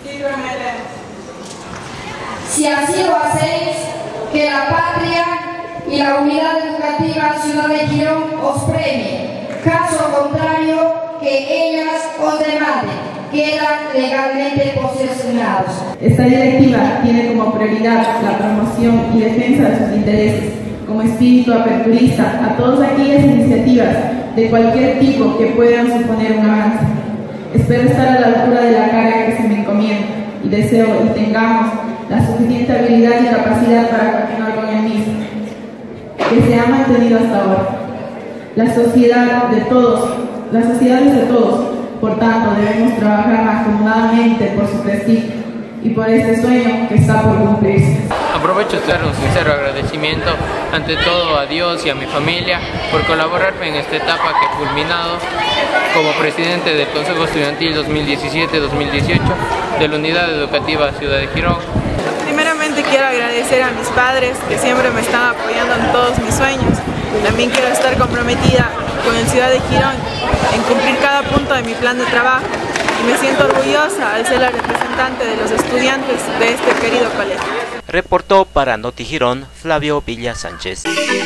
Si así lo hacéis, que la patria y la unidad educativa Ciudad de Girón os premie. Caso contrario, que ellas os demanden, quedan legalmente posesionados. Esta directiva tiene como prioridad la promoción y defensa de sus intereses, como espíritu aperturista a todas aquellas iniciativas de cualquier tipo que puedan suponer un avance. Espero estar a la altura de la carga que se me encomienda y deseo y tengamos la suficiente habilidad y capacidad para continuar con el mismo, que se ha mantenido hasta ahora. La sociedad de todos, la sociedad es de todos, por tanto debemos trabajar mancomunadamente por su prestigio y por este sueño que está por cumplirse. Aprovecho de dar un sincero agradecimiento ante todo a Dios y a mi familia por colaborarme en esta etapa que he culminado como presidente del Consejo Estudiantil dos mil diecisiete dos mil dieciocho de la Unidad Educativa Ciudad de Girón. Primeramente quiero agradecer a mis padres que siempre me están apoyando en todos mis sueños. También quiero estar comprometida con el Ciudad de Girón en cumplir cada punto de mi plan de trabajo y me siento orgullosa al ser la representante de los estudiantes de este querido colegio. Reportó para Noti Girón Flavio Villa Sánchez.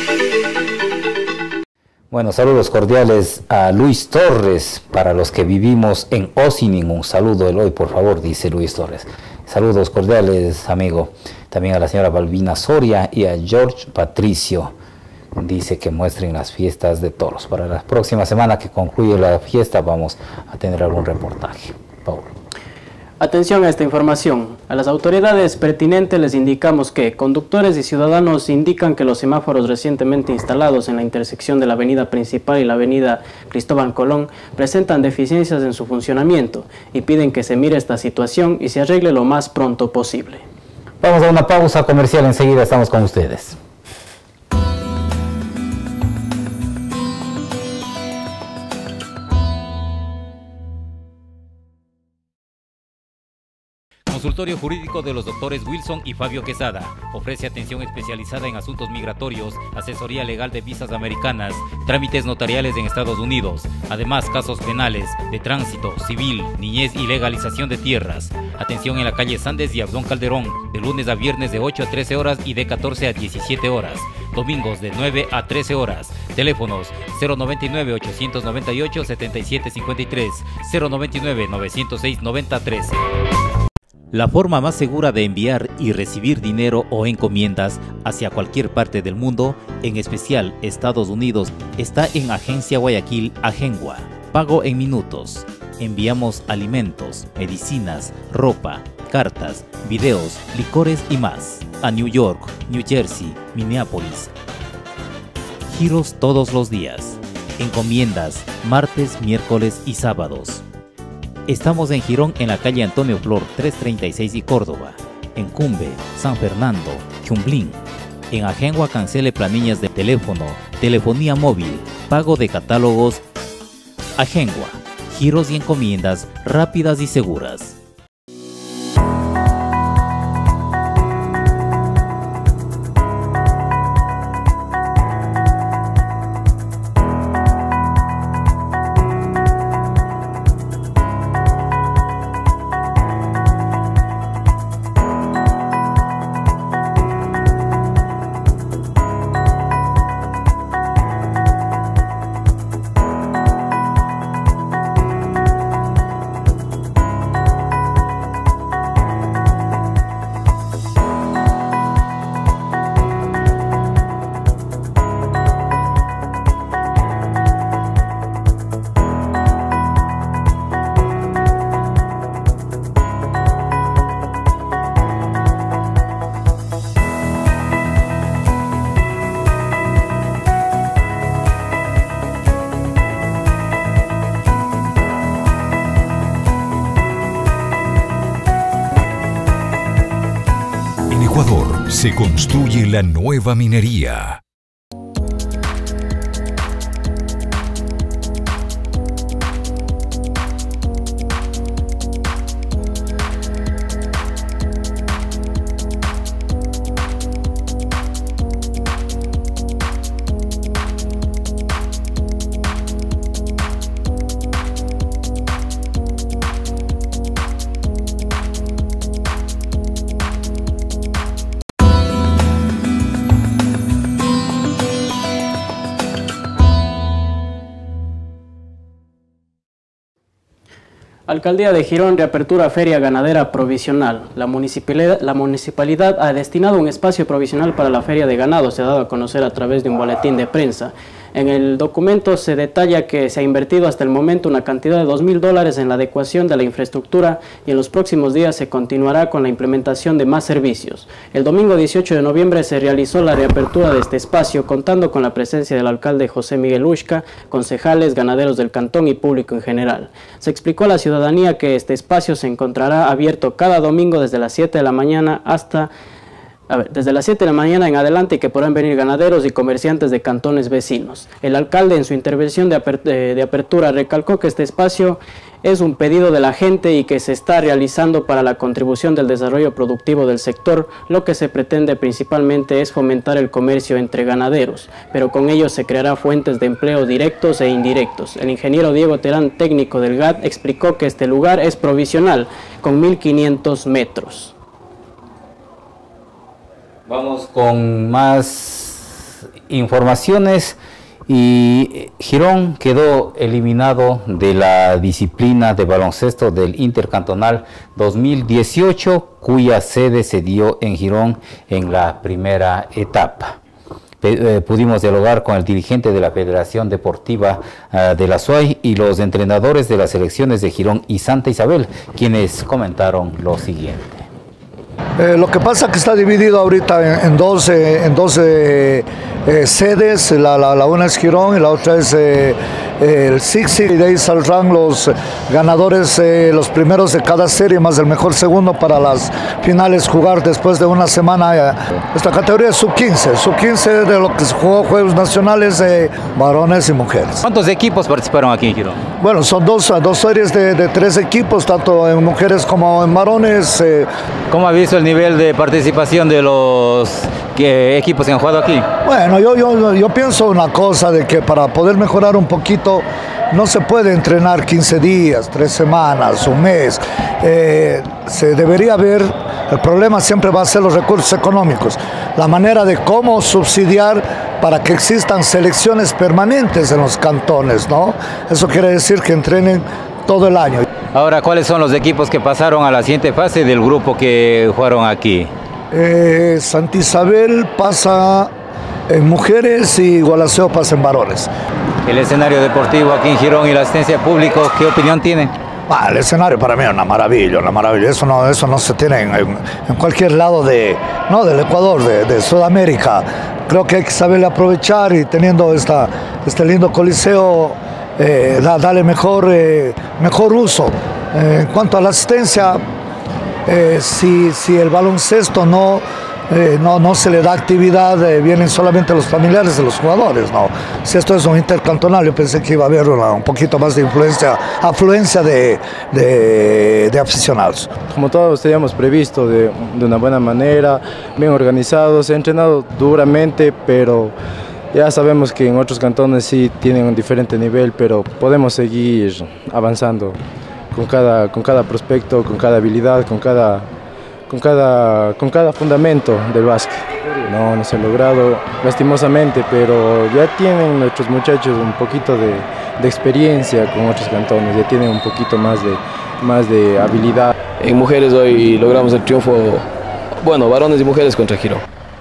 Bueno, saludos cordiales a Luis Torres, para los que vivimos en Ossining. Un saludo, Eloy, por favor, dice Luis Torres. Saludos cordiales, amigo. También a la señora Balbina Soria y a George Patricio. Dice que muestren las fiestas de toros. Para la próxima semana que concluye la fiesta vamos a tener algún reportaje. Paulo. Atención a esta información. A las autoridades pertinentes les indicamos que conductores y ciudadanos indican que los semáforos recientemente instalados en la intersección de la avenida principal y la avenida Cristóbal Colón presentan deficiencias en su funcionamiento y piden que se mire esta situación y se arregle lo más pronto posible. Vamos a una pausa comercial, enseguida estamos con ustedes. Consultorio Jurídico de los doctores Wilson y Fabio Quesada. Ofrece atención especializada en asuntos migratorios, asesoría legal de visas americanas, trámites notariales en Estados Unidos. Además, casos penales, de tránsito, civil, niñez y legalización de tierras. Atención en la calle Sandes y Abdón Calderón, de lunes a viernes de ocho a trece horas y de catorce a diecisiete horas. Domingos de nueve a trece horas. Teléfonos cero noventa y nueve, ochocientos noventa y ocho, setenta y siete cincuenta y tres, cero noventa y nueve, novecientos seis, noventa trece. La forma más segura de enviar y recibir dinero o encomiendas hacia cualquier parte del mundo, en especial Estados Unidos, está en Agencia Guayaquil Agengua. Pago en minutos. Enviamos alimentos, medicinas, ropa, cartas, videos, licores y más a New York, New Jersey, Minneapolis. Giros todos los días. Encomiendas martes, miércoles y sábados. Estamos en Girón, en la calle Antonio Flor trescientos treinta y seis y Córdoba. En Cumbe, San Fernando, Chumblín. En Agengua cancele planillas de teléfono, telefonía móvil, pago de catálogos. Agengua, giros y encomiendas rápidas y seguras. se construye la nueva minería. Alcaldía de Girón reapertura Feria Ganadera Provisional. La municipalidad, la municipalidad ha destinado un espacio provisional para la Feria de Ganado, se ha dado a conocer a través de un boletín de prensa. En el documento se detalla que se ha invertido hasta el momento una cantidad de dos mil dólares en la adecuación de la infraestructura y en los próximos días se continuará con la implementación de más servicios. El domingo dieciocho de noviembre se realizó la reapertura de este espacio, contando con la presencia del alcalde José Miguel Ushka, concejales, ganaderos del cantón y público en general. Se explicó a la ciudadanía que este espacio se encontrará abierto cada domingo desde las siete de la mañana hasta A ver, desde las siete de la mañana en adelante, y que podrán venir ganaderos y comerciantes de cantones vecinos. El alcalde en su intervención de, apert de, de apertura recalcó que este espacio es un pedido de la gente y que se está realizando para la contribución del desarrollo productivo del sector. Lo que se pretende principalmente es fomentar el comercio entre ganaderos, pero con ello se creará fuentes de empleo directos e indirectos. El ingeniero Diego Terán, técnico del G A T, explicó que este lugar es provisional con mil quinientos metros. Vamos con más informaciones. Y Girón quedó eliminado de la disciplina de baloncesto del Intercantonal dos mil dieciocho, cuya sede se dio en Girón en la primera etapa. Eh, pudimos dialogar con el dirigente de la Federación Deportiva uh, de la S U A Y y los entrenadores de las selecciones de Girón y Santa Isabel, quienes comentaron lo siguiente. Eh, lo que pasa es que está dividido ahorita en, en dos, eh, en dos eh, eh, sedes, la, la, la una es Girón y la otra es eh, eh, el Sixi, y de ahí saldrán los ganadores, eh, los primeros de cada serie más el mejor segundo para las finales jugar después de una semana. Eh, esta categoría es sub quince, sub quince de lo que se jugó Juegos Nacionales, eh, varones y mujeres. ¿Cuántos equipos participaron aquí en Girón? Bueno, son dos, dos series de, de tres equipos, tanto en mujeres como en varones. Eh. ¿Cómo ha visto el nivel de participación de los que, equipos que han jugado aquí? Bueno, yo, yo, yo pienso una cosa, de que para poder mejorar un poquito no se puede entrenar quince días, tres semanas, un mes. Eh, se debería ver, el problema siempre va a ser los recursos económicos, la manera de cómo subsidiar para que existan selecciones permanentes en los cantones, ¿no? Eso quiere decir que entrenen todo el año. Ahora, ¿cuáles son los equipos que pasaron a la siguiente fase del grupo que jugaron aquí? Eh, Santa Isabel pasa en mujeres y Gualaceo pasa en varones. El escenario deportivo aquí en Girón y la asistencia pública, ¿qué opinión tiene? Ah, el escenario para mí es una maravilla, una maravilla. Eso no, eso no se tiene en, en cualquier lado de, no, del Ecuador, de, de Sudamérica. Creo que hay que saberle aprovechar y teniendo esta, este lindo coliseo, eh, da, darle mejor, eh, mejor uso. Eh, en cuanto a la asistencia, eh, si, si el baloncesto no, eh, no, no se le da actividad, eh, vienen solamente los familiares de los jugadores, ¿no? Si esto es un intercantonal, yo pensé que iba a haber una, un poquito más de influencia, afluencia de, de, de aficionados. Como todos teníamos previsto, de, de una buena manera, bien organizados, he entrenado duramente, pero ya sabemos que en otros cantones sí tienen un diferente nivel, pero podemos seguir avanzando con cada, con cada prospecto, con cada habilidad, con cada, con cada, con cada fundamento del básquet. No, no se ha logrado lastimosamente, pero ya tienen nuestros muchachos un poquito de, de experiencia con otros cantones, ya tienen un poquito más de, más de habilidad. En mujeres hoy logramos el triunfo, bueno, varones y mujeres contra Girón.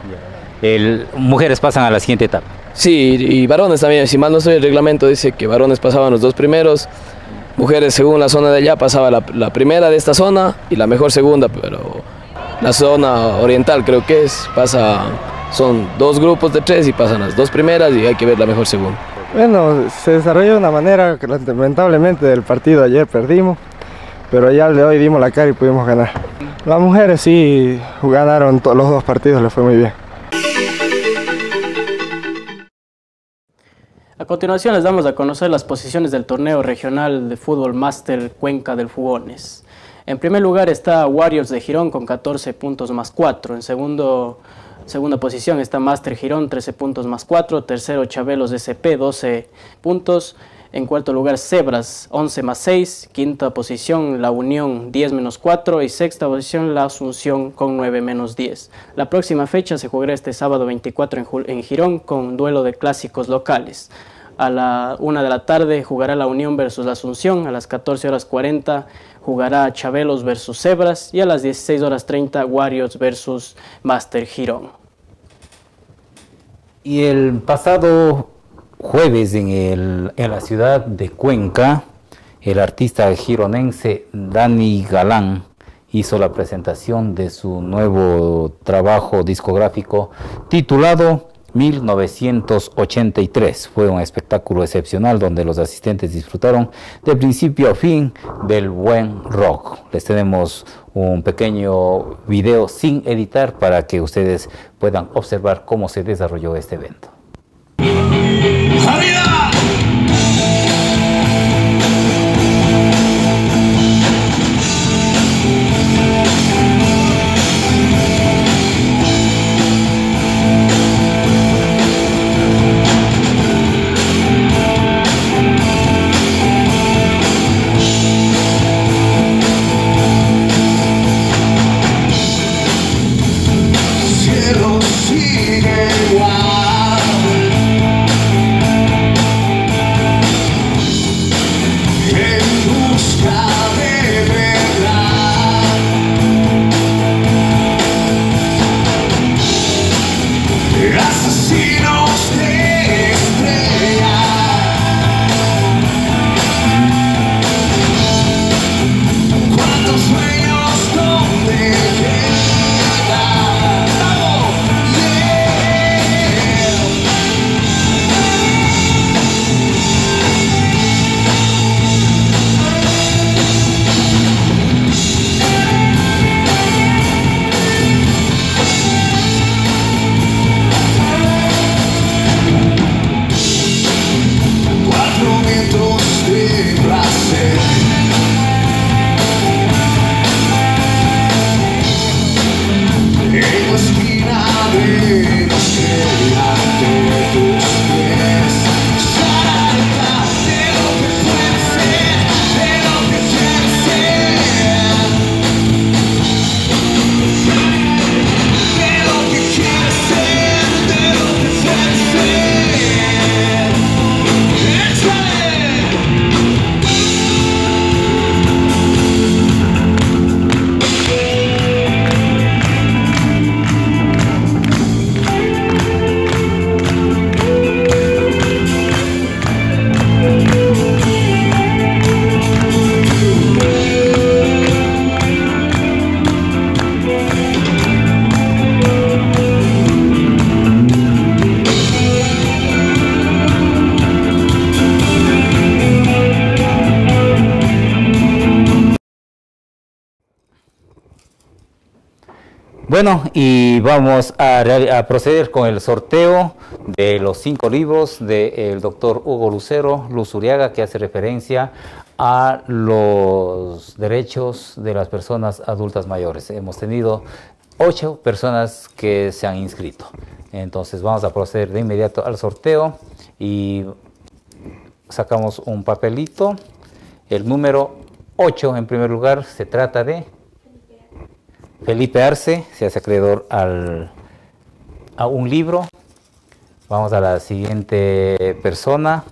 El, mujeres pasan a la siguiente etapa. Sí, y varones también, si mal no estoy, el reglamento dice que varones pasaban los dos primeros, mujeres según la zona de allá pasaba la, la primera de esta zona y la mejor segunda, pero la zona oriental creo que es, pasa, son dos grupos de tres y pasan las dos primeras y hay que ver la mejor segunda. Bueno, se desarrolló de una manera que lamentablemente del partido ayer perdimos, pero ya de hoy dimos la cara y pudimos ganar. Las mujeres sí ganaron todos los dos partidos, les fue muy bien. A continuación les damos a conocer las posiciones del torneo regional de fútbol Máster Cuenca del Fugones. En primer lugar está Warriors de Girón con catorce puntos más cuatro. En segundo, segunda posición está Máster Girón, trece puntos más cuatro. Tercero Chabelos de C P, doce puntos. En cuarto lugar Cebras, once más seis. Quinta posición La Unión, diez menos cuatro. Y sexta posición La Asunción con nueve menos diez. La próxima fecha se jugará este sábado veinticuatro en, en Girón con duelo de clásicos locales. A la una de la tarde jugará La Unión versus La Asunción. A las catorce horas cuarenta jugará Chabelos versus Cebras. Y a las dieciséis horas treinta Warriors versus Máster Girón. Y el pasado jueves en, el, en la ciudad de Cuenca, el artista gironense Dani Galán hizo la presentación de su nuevo trabajo discográfico titulado mil novecientos ochenta y tres. Fue un espectáculo excepcional donde los asistentes disfrutaron de principio a fin del buen rock. Les tenemos un pequeño video sin editar para que ustedes puedan observar cómo se desarrolló este evento. Bueno, y vamos a, a proceder con el sorteo de los cinco libros del doctor Hugo Lucero Luz Uriaga, que hace referencia a los derechos de las personas adultas mayores. Hemos tenido ocho personas que se han inscrito. Entonces vamos a proceder de inmediato al sorteo y sacamos un papelito. El número ocho, en primer lugar, se trata de Felipe Arce, se hace acreedor al, a un libro. Vamos a la siguiente persona.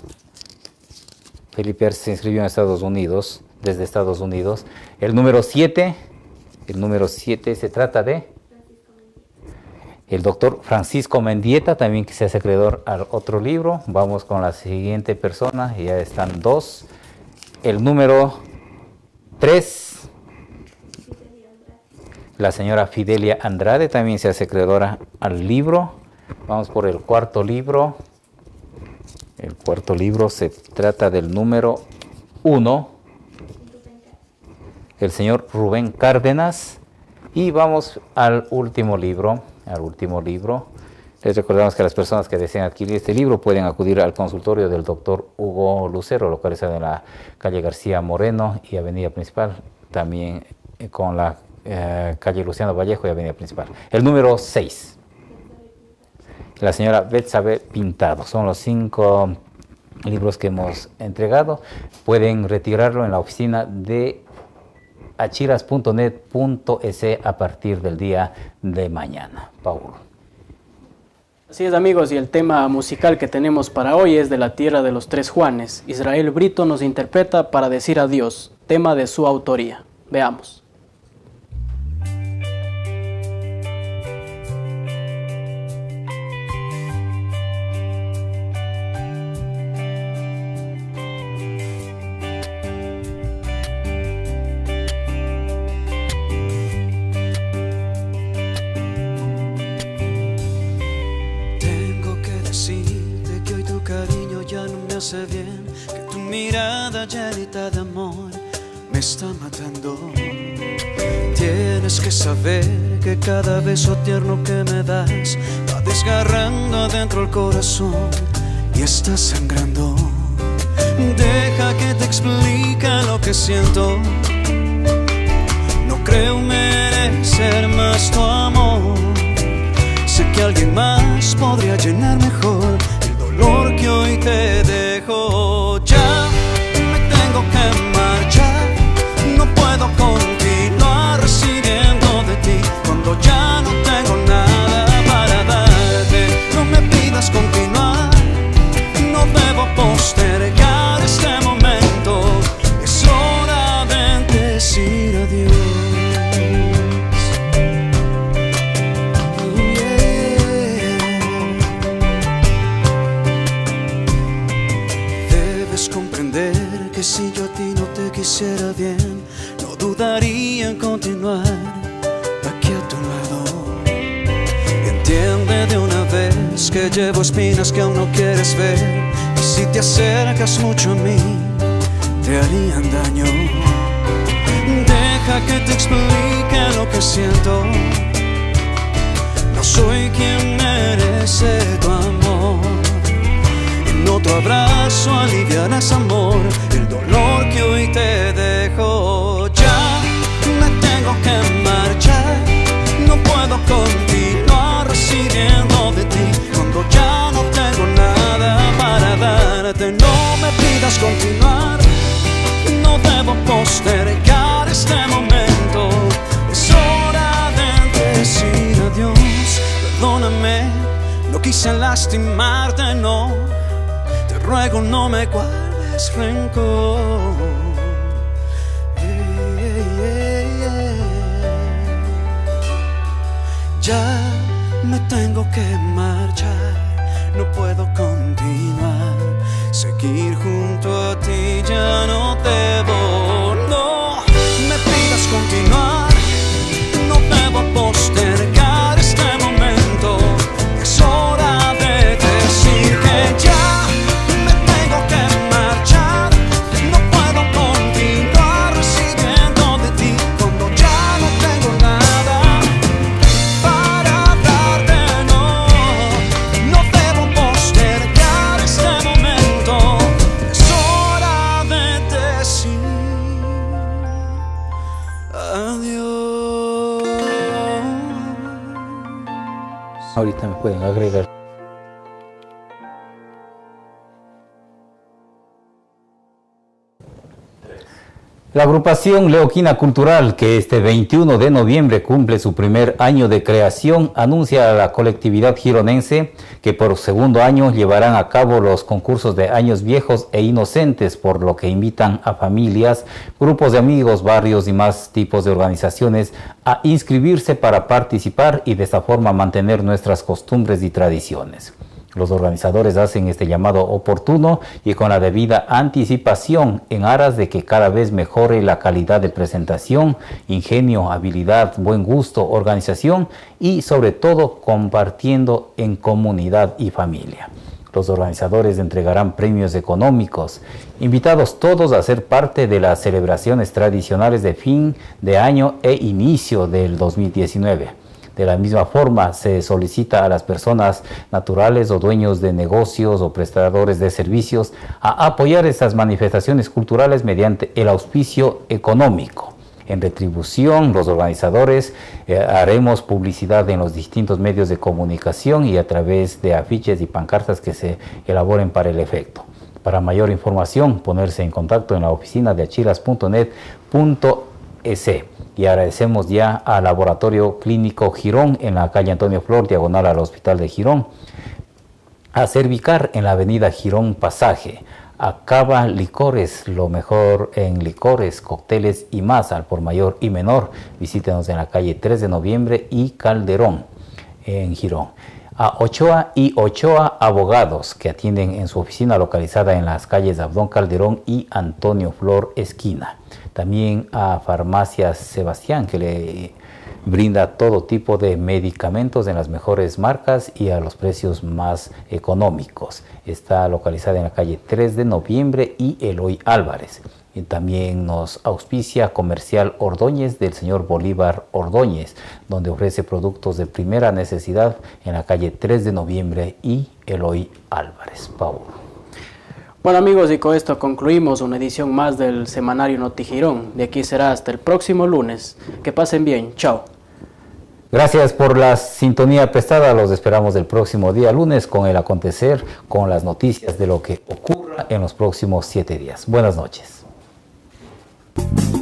Felipe Arce se inscribió en Estados Unidos, desde Estados Unidos. El número siete, el número siete se trata de el doctor Francisco Mendieta, también que se hace acreedor al otro libro. Vamos con la siguiente persona, ya están dos. El número tres, la señora Fidelia Andrade, también se hace acreedora al libro. Vamos por el cuarto libro. El cuarto libro se trata del número uno. El señor Rubén Cárdenas Y vamos al último libro, al último libro. Les recordamos que las personas que deseen adquirir este libro pueden acudir al consultorio del doctor Hugo Lucero, localizado en la calle García Moreno y avenida Principal, también con la eh, calle Luciano Vallejo y avenida Principal. El número seis. La señora Betsabe Pintado. Son los cinco libros que hemos entregado. Pueden retirarlo en la oficina de achiras punto net punto es a partir del día de mañana. Paulo. Así es, amigos, y el tema musical que tenemos para hoy es de la tierra de los tres Juanes. Israel Brito nos interpreta Para decir adiós, tema de su autoría. Veamos. Hace bien que tu mirada llenita de amor me está matando. Tienes que saber que cada beso tierno que me das va desgarrando adentro el corazón y está sangrando. Deja que te explique lo que siento. No creo merecer más tu amor. Sé que alguien más podría llenar mejor dolor que hoy te dejo. Ya me tengo que marchar, no puedo continuar recibiendo de ti cuando ya no tengo nada para darte. No me pidas continuar, no debo postergar este momento. Es hora de decir adiós. Que si yo a ti no te quisiera bien, no dudaría en continuar aquí a tu lado. Entiende de una vez que llevo espinas que aún no quieres ver, y si te acercas mucho a mí, te harían daño. Deja que te explique lo que siento. No soy quien merece tu amor. En otro abrazo aliviarás, amor, el dolor que hoy te dejo. Ya me tengo que marchar, no puedo continuar recibiendo de ti cuando ya no tengo nada para darte. No me pidas continuar, no debo postergar este momento. Es hora de decir adiós. Perdóname, no quise lastimarte, no. Ruego no me guardes rencor. Yeah, yeah, yeah. Ya me tengo que marchar, no puedo continuar. Seguir junto a ti ya no debo. No me pidas continuar, no debo postergar este momento. Es hora de decir que ya ahorita me pueden agregar. La agrupación Leoquina Cultural, que este veintiuno de noviembre cumple su primer año de creación, anuncia a la colectividad gironense que por segundo año llevarán a cabo los concursos de años viejos e inocentes, por lo que invitan a familias, grupos de amigos, barrios y más tipos de organizaciones a inscribirse para participar y de esta forma mantener nuestras costumbres y tradiciones. Los organizadores hacen este llamado oportuno y con la debida anticipación en aras de que cada vez mejore la calidad de presentación, ingenio, habilidad, buen gusto, organización y sobre todo compartiendo en comunidad y familia. Los organizadores entregarán premios económicos, invitados todos a ser parte de las celebraciones tradicionales de fin de año e inicio del dos mil diecinueve. De la misma forma, se solicita a las personas naturales o dueños de negocios o prestadores de servicios a apoyar estas manifestaciones culturales mediante el auspicio económico. En retribución, los organizadores eh, haremos publicidad en los distintos medios de comunicación y a través de afiches y pancartas que se elaboren para el efecto. Para mayor información, ponerse en contacto en la oficina de achiras punto net punto es. Y agradecemos ya al Laboratorio Clínico Girón en la calle Antonio Flor, diagonal al Hospital de Girón, a Cervicar en la avenida Girón Pasaje, a Cava Licores, lo mejor en licores, cócteles y más al por mayor y menor. Visítenos en la calle tres de noviembre y Calderón en Girón. A Ochoa y Ochoa Abogados, que atienden en su oficina localizada en las calles Abdón Calderón y Antonio Flor Esquina. También a Farmacias Sebastián, que le brinda todo tipo de medicamentos en las mejores marcas y a los precios más económicos. Está localizada en la calle tres de noviembre y Eloy Álvarez. Y también nos auspicia Comercial Ordóñez del señor Bolívar Ordóñez, donde ofrece productos de primera necesidad en la calle tres de noviembre y Eloy Álvarez. Paulo. Bueno amigos, y con esto concluimos una edición más del semanario Notijirón. De aquí será hasta el próximo lunes. Que pasen bien. Chao. Gracias por la sintonía prestada. Los esperamos el próximo día lunes con el acontecer, con las noticias de lo que ocurra en los próximos siete días. Buenas noches.